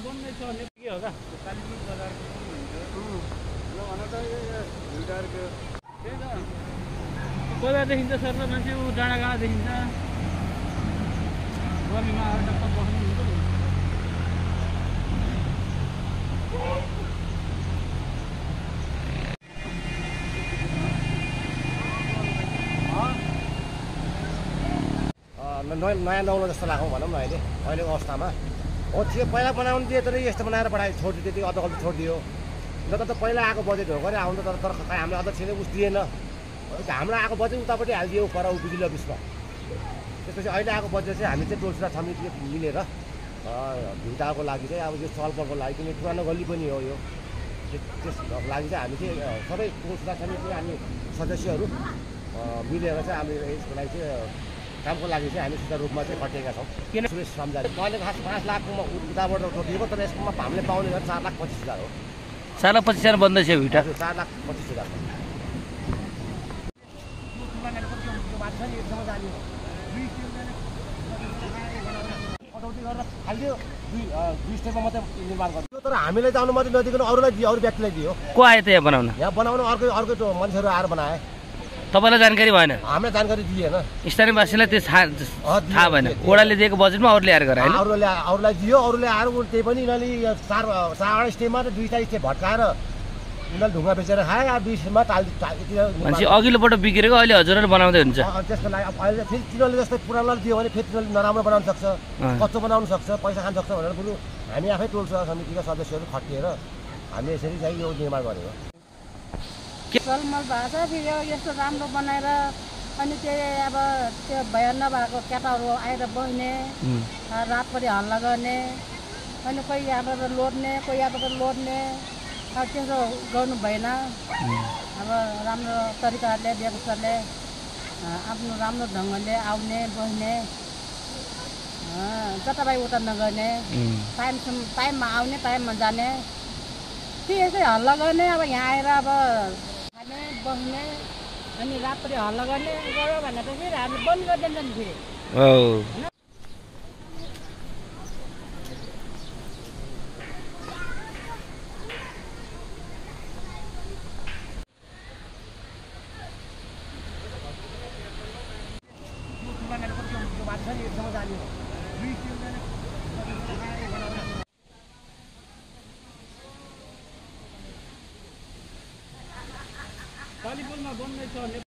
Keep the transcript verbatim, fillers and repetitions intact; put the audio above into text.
बन्दै छ भने के हो त कालीपुर बजारको हुन्छ भिउटारको त्यही त बजार देखिन्छ सर त मान्छे ऊ डाँडा गाँडा देखिन्छ गर्मीमा आएर टक्क बस्नु हुन्छ नयाँ नौलो जस्तो लागौँ भनौँ न अहिले अहिलेको अवस्थामा हो थियो पहिला बनाउनु दियो तर यस्तो बनाएर पठायो छोडिदियो त्यो अध गल्ती छोडिदियो न त पहिला आएको बजेट हो गरे आउनु तर तर हामीले अध्यक्षले उस दिएन हाम्रो आएको बजेट उतापट्टि हालिदियो पर ऊ बिजुली अफिसमा त्यसपछि अहिले आएको बजेट चाहिँ हामी चाहिँ टोल सुधार समिति मिलेर भिउटाको लागि चाहिँ अब यो छलफलको लागि किनकि पुरानो गल्ली पनि हो यो त्यसको लागि चाहिँ हामी चाहिँ सबै टोल सुधार समिति हामी सदस्यहरू मिलेर चाहिँ हामी यसको लागि चाहिँ कामको लागि चाहिँ हामी सुचारू रूपमा चाहिँ खटिएका छौँ किन सुरेश सम्झाले पहिलेको खास पाँच लाखमा उताबाट दिएको तर यसमा हामीले पाउने गरेर चार लाख पच्चिस हजार हो चार लाख पच्चिस हजार बन्दैछ भिउटा चार लाख पच्चिस हजार कटौती गरेर हालिदियो दुई दुई स्टेपमा मात्रै निर्माण गर्यो तर हामीलाई त अनुमति नदिकन अरूलाई दियो अरू व्यक्तिलाई दियो को आयो त यहाँ बनाउन यहाँ बनाउनु अर्कै अर्कै मान्छेहरू आएर बनाए तपाईँलाई जानकारी भएन हामीलाई जानकारी दिएन स्थानीयवासीलाई त्यो थाहा भएन ओडाले दिएको बजेटमा अरूले आएर गरे होइन अरूले अरूलाई दियो अरूले आएर त्यही पनि यिनीहरूले चार चारवटा स्टेपमा र दुईवटा स्टेप भट्काएर उनीहरूले ढुङ्गा बेचेर खायो अब बिचमा टाल मान्छे अघिल्लोपल्ट बिग्रेको अहिले हजुरहरू बनाउँदै हुन्छ त्यसको लागि अब अहिले फेरि तिनीहरूले जस्तै पुरानोलाई दियो भने फेरि तिनीहरूले नराम्रो बनाउन सक्छ कच्चो बनाउन सक्छ पैसा खान सक्छ भनेर बरु हामी आफै टोल समितिका सदस्यहरू खटिएर हामी यसरी चाहिँ यो निर्माण गरेको सलमल भएको छ फेरि यस्तो राम्रो बनाएर अनि त्यही अब त्यो भय नभएको केटाहरू आएर बस्ने रातभरि हल्ला गर्ने अनि कोही यहाँबाट लोड्ने कोही यहाँबाट लोड्ने अब त्यस्तो गर्नु भएन अब राम्रो तरिकाले व्यवस्थाले आफ्नो राम्रो ढङ्गले आउने बस्ने जताभाइ उता नगर्ने टाइमसम्म टाइममा आउने टाइममा जाने फेरि यसै हल्ला गर्ने अब यहाँ आएर अब खाने बस्ने अनि रातभरि हल्ला गर्ने गऱ्यो भने त फेरि हामी बन्द गरिदिन्छ नि फेरि कालीपुरमा बन्दै छ